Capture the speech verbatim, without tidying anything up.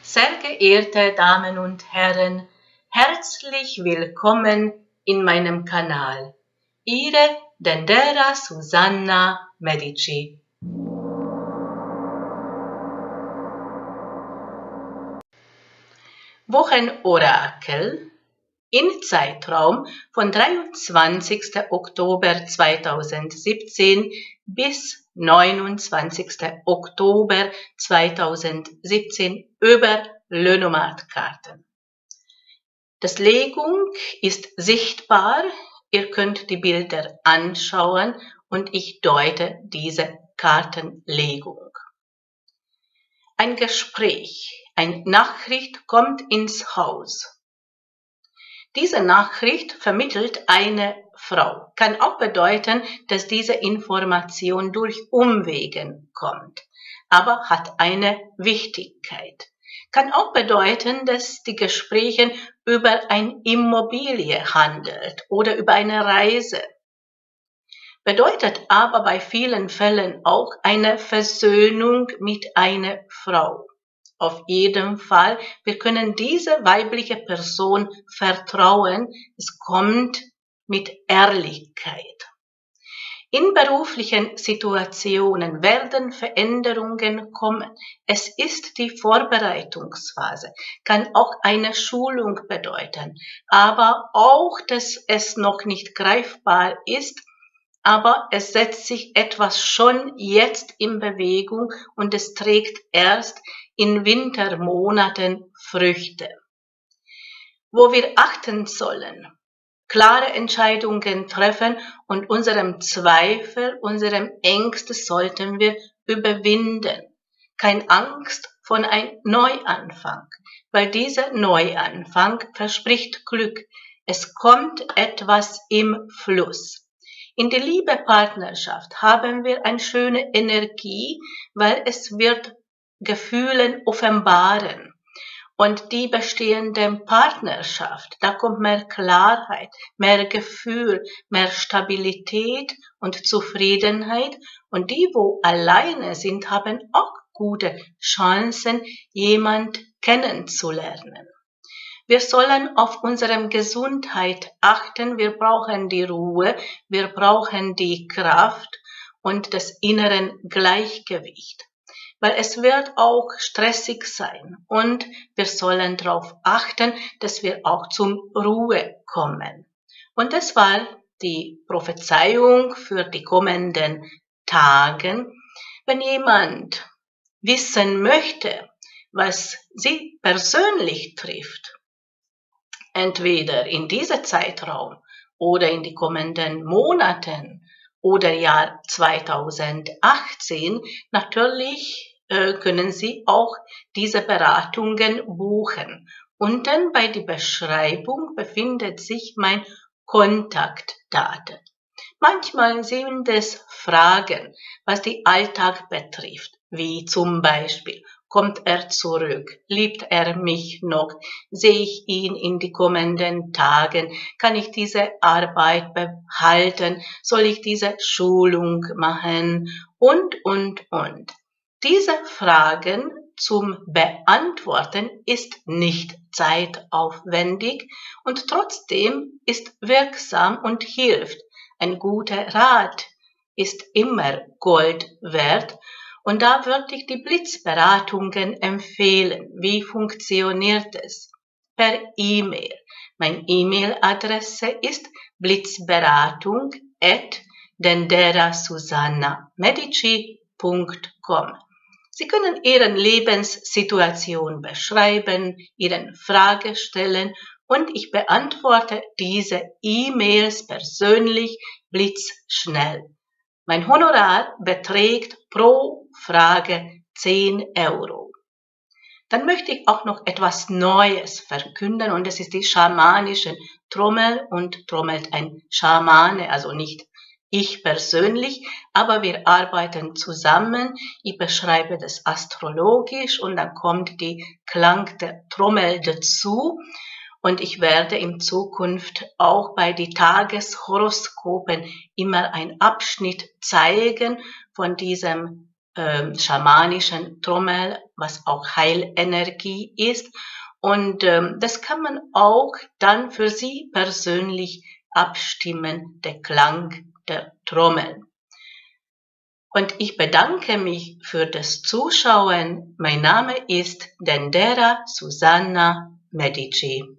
Sehr geehrte Damen und Herren, herzlich willkommen in meinem Kanal. Ihre Dendera Susanna Medici. Wochenorakel im Zeitraum von dreiundzwanzigsten Oktober zweitausendsiebzehn bis neunundzwanzigsten Oktober zweitausendsiebzehn über Lenormand-Karten. Das Legung ist sichtbar, ihr könnt die Bilder anschauen und ich deute diese Kartenlegung. Ein Gespräch, eine Nachricht kommt ins Haus. Diese Nachricht vermittelt eine Frau. Kann auch bedeuten, dass diese Information durch Umwegen kommt, aber hat eine Wichtigkeit. Kann auch bedeuten, dass die Gespräche über eine Immobilie handelt oder über eine Reise. Bedeutet aber bei vielen Fällen auch eine Versöhnung mit einer Frau. Auf jeden Fall, wir können diese weibliche Person vertrauen, es kommt mit Ehrlichkeit. In beruflichen Situationen werden Veränderungen kommen. Es ist die Vorbereitungsphase, kann auch eine Schulung bedeuten, aber auch, dass es noch nicht greifbar ist, aber es setzt sich etwas schon jetzt in Bewegung und es trägt erst in Wintermonaten Früchte. Wo wir achten sollen, klare Entscheidungen treffen und unserem Zweifel, unserem Ängste sollten wir überwinden. Keine Angst vor einem Neuanfang, weil dieser Neuanfang verspricht Glück. Es kommt etwas im Fluss. In der Liebe-Partnerschaft haben wir eine schöne Energie, weil es wird Gefühlen offenbaren. Und die bestehende Partnerschaft, da kommt mehr Klarheit, mehr Gefühl, mehr Stabilität und Zufriedenheit. Und die, wo alleine sind, haben auch gute Chancen, jemand kennenzulernen. Wir sollen auf unsere Gesundheit achten, wir brauchen die Ruhe, wir brauchen die Kraft und das innere Gleichgewicht. Weil es wird auch stressig sein und wir sollen darauf achten, dass wir auch zum Ruhe kommen. Und das war die Prophezeiung für die kommenden Tage. Wenn jemand wissen möchte, was sie persönlich trifft, entweder in diesem Zeitraum oder in die kommenden Monaten oder Jahr zweitausendachtzehn, natürlich äh, können Sie auch diese Beratungen buchen. Unten bei der Beschreibung befindet sich mein Kontaktdaten. Manchmal sind es Fragen, was den Alltag betrifft, wie zum Beispiel, kommt er zurück? Liebt er mich noch? Sehe ich ihn in die kommenden Tagen? Kann ich diese Arbeit behalten? Soll ich diese Schulung machen? Und, und, und. Diese Fragen zum Beantworten ist nicht zeitaufwendig und trotzdem ist wirksam und hilft. Ein guter Rat ist immer Gold wert. Und da würde ich die Blitzberatungen empfehlen. Wie funktioniert es? Per E-Mail. Meine E-Mail-Adresse ist blitzberatung at dendera susanna medici punkt com. Sie können Ihre Lebenssituation beschreiben, Ihre Frage stellen und ich beantworte diese E-Mails persönlich blitzschnell. Mein Honorar beträgt pro Frage zehn Euro. Dann möchte ich auch noch etwas Neues verkünden und das ist die schamanische Trommel und trommelt ein Schamane, also nicht ich persönlich, aber wir arbeiten zusammen. Ich beschreibe das astrologisch und dann kommt die Klang der Trommel dazu. Und ich werde in Zukunft auch bei den Tageshoroskopen immer einen Abschnitt zeigen von diesem äh, schamanischen Trommel, was auch Heilenergie ist. Und ähm, das kann man auch dann für Sie persönlich abstimmen, der Klang der Trommel. Und ich bedanke mich für das Zuschauen. Mein Name ist Dendera Susanna Medici.